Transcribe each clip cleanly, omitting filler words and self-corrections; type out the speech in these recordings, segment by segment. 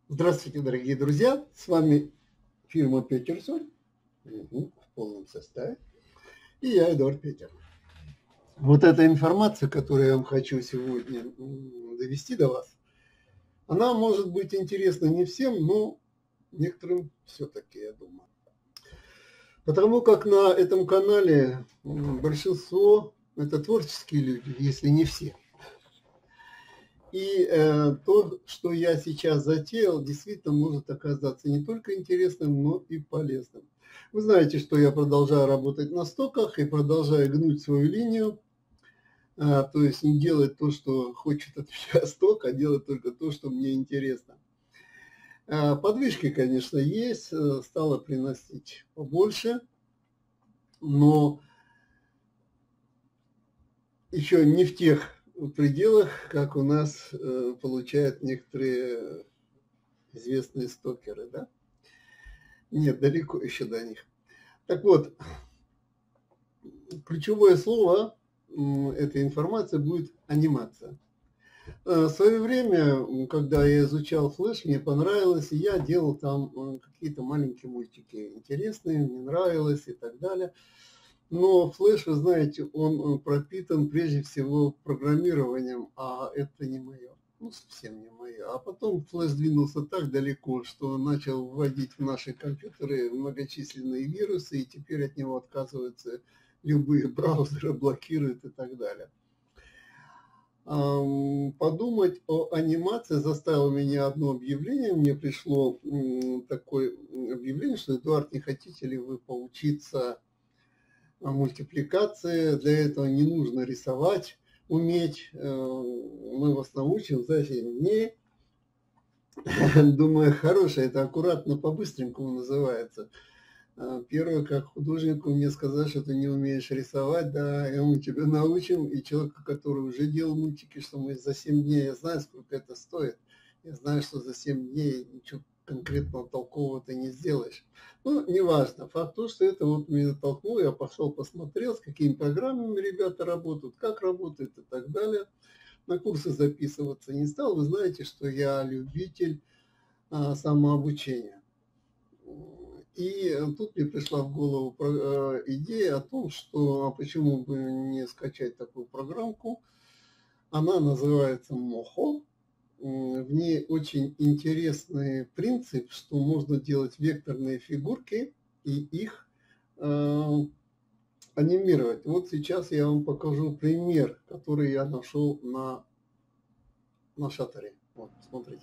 Здравствуйте, дорогие друзья! С вами фирма Петерсоль в полном составе. И я, Эдуард Петер. Вот эта информация, которую я вам хочу сегодня довести до вас, она может быть интересна не всем, но некоторым все-таки, я думаю. Потому как на этом канале большинство это творческие люди, если не все. И то, что я сейчас затеял, действительно может оказаться не только интересным, но и полезным. Вы знаете, что я продолжаю работать на стоках и продолжаю гнуть свою линию, то есть не делать то, что хочет от меня сток, а делать только то, что мне интересно. Подвижки, конечно, есть, стало приносить побольше, но еще не в тех пределах, как у нас получают некоторые известные стокеры, да? Нет, далеко еще до них. Так вот, ключевое слово этой информации будет анимация. В свое время, когда я изучал флеш, мне понравилось, и я делал там какие-то маленькие мультики интересные, мне нравилось и так далее. Но флеш, вы знаете, он пропитан прежде всего программированием, а это не мое. Ну, совсем не мое. А потом флеш двинулся так далеко, что начал вводить в наши компьютеры многочисленные вирусы, и теперь от него отказываются любые браузеры, блокируют и так далее. Подумать о анимации заставило меня одно объявление. Мне пришло такое объявление, что Эдуард, не хотите ли вы поучиться мультипликации? Для этого не нужно рисовать, уметь. Мы вас научим за 7 дней. Думаю, хорошее, это аккуратно по-быстренькому называется. Первое, как художнику мне сказать, что ты не умеешь рисовать, да, и мы тебя научим. И человека, который уже делал мультики, что мы за 7 дней, я знаю, сколько это стоит. Я знаю, что за 7 дней ничего конкретного толкового ты не сделаешь. Ну, неважно. Факт то, что это вот меня натолкнуло, я пошел посмотрел, с какими программами ребята работают, как работают и так далее. На курсы записываться не стал. Вы знаете, что я любитель самообучения. И тут мне пришла в голову идея о том, что почему бы не скачать такую программку. Она называется Moho. В ней очень интересный принцип, что можно делать векторные фигурки и их анимировать. Вот сейчас я вам покажу пример, который я нашел на шаттере. Вот, смотрите.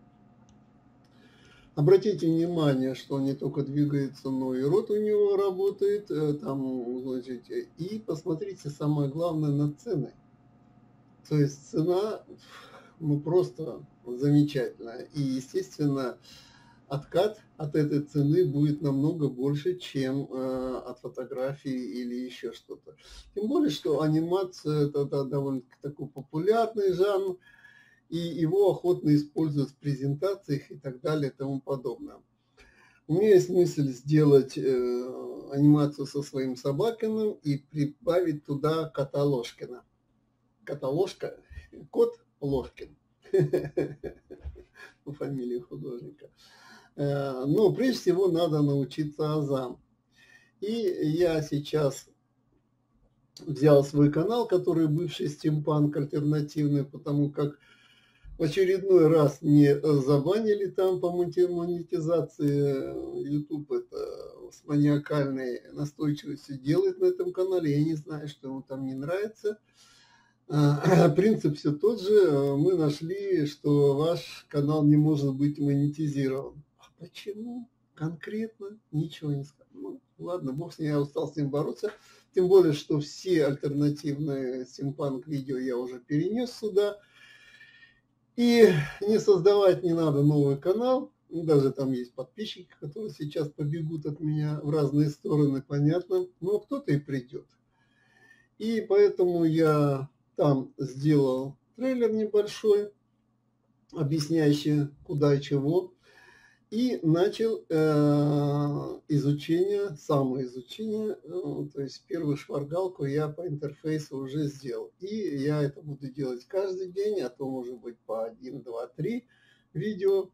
Обратите внимание, что он не только двигается, но и рот у него работает, там, значит, и посмотрите, самое главное, на цены. То есть цена, ну, просто замечательная. И, естественно, откат от этой цены будет намного больше, чем от фотографии или еще что-то. Тем более, что анимация – это довольно-таки такой популярный жанр, и его охотно используют в презентациях и так далее и тому подобное. У меня есть мысль сделать анимацию со своим Собакиным и прибавить туда кота Ложкина. Кота Ложка, кот Ложкин, по фамилии художника. Но прежде всего надо научиться азам. И я сейчас взял свой канал, который бывший стимпанк альтернативный, потому как в очередной раз мне забанили там по монетизации. YouTube это с маниакальной настойчивостью делает на этом канале. Я не знаю, что ему там не нравится. Принцип все тот же. Мы нашли, что ваш канал не может быть монетизирован. А почему? Конкретно ничего не сказал. Ну, ладно, бог с ним, я устал с ним бороться. Тем более, что все альтернативные стимпанк видео я уже перенес сюда. И не создавать не надо новый канал. Даже там есть подписчики, которые сейчас побегут от меня в разные стороны, понятно. Но кто-то и придет. И поэтому я там сделал трейлер небольшой, объясняющий куда и чего. И начал изучение, самоизучение, то есть первую шпаргалку я по интерфейсу уже сделал. И я это буду делать каждый день, а то может быть по 1, 2, 3 видео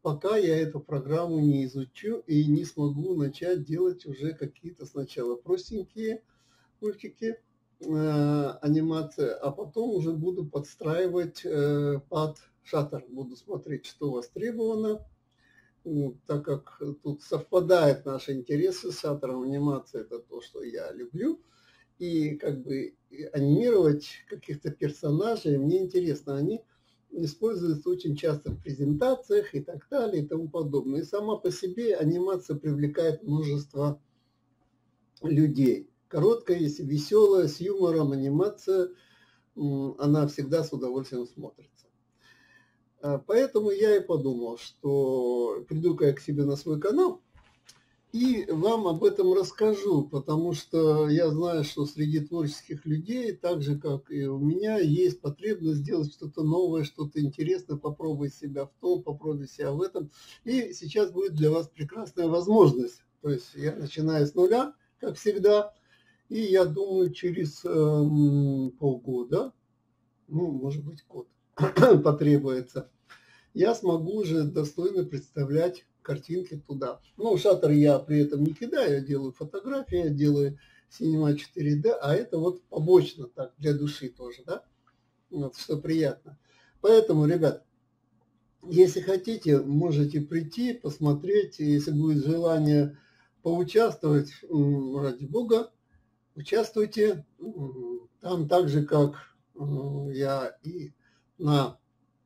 пока я эту программу не изучу и не смогу начать делать уже какие-то сначала простенькие мультики, анимация, а потом уже буду подстраивать под Shutter. Буду смотреть, что востребовано. Ну, так как тут совпадают наши интересы с Shutter'ом, анимация – это то, что я люблю. И как бы анимировать каких-то персонажей мне интересно. Они используются очень часто в презентациях и так далее и тому подобное. И сама по себе анимация привлекает множество людей. Короткая, если веселая, с юмором анимация, она всегда с удовольствием смотрится. Поэтому я и подумал, что приду-ка я к себе на свой канал и вам об этом расскажу, потому что я знаю, что среди творческих людей, так же, как и у меня, есть потребность сделать что-то новое, что-то интересное, попробовать себя в том, попробовать себя в этом. И сейчас будет для вас прекрасная возможность. То есть я начинаю с нуля, как всегда, и я думаю, через полгода, ну, может быть, год потребуется, я смогу уже достойно представлять картинки туда. Ну, Shutter я при этом не кидаю, я делаю фотографии, я делаю Cinema 4D, а это вот побочно так, для души тоже, да, вот, что приятно. Поэтому, ребят, если хотите, можете прийти, посмотреть, если будет желание поучаствовать, ради бога, участвуйте. Там так же, как я и на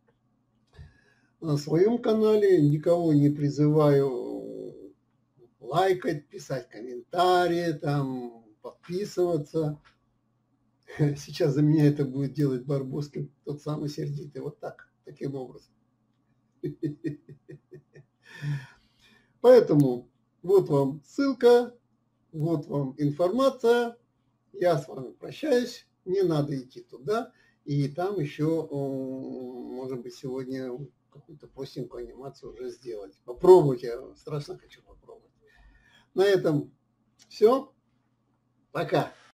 своем канале, никого не призываю лайкать, писать комментарии, там, подписываться. Сейчас за меня это будет делать Барбоскин, тот самый сердитый, вот так, таким образом. Поэтому вот вам ссылка, вот вам информация, я с вами прощаюсь, не надо идти туда, и там еще, может быть, сегодня какую-то простенькую анимацию уже сделать. Попробовать, я страшно хочу попробовать. На этом все. Пока.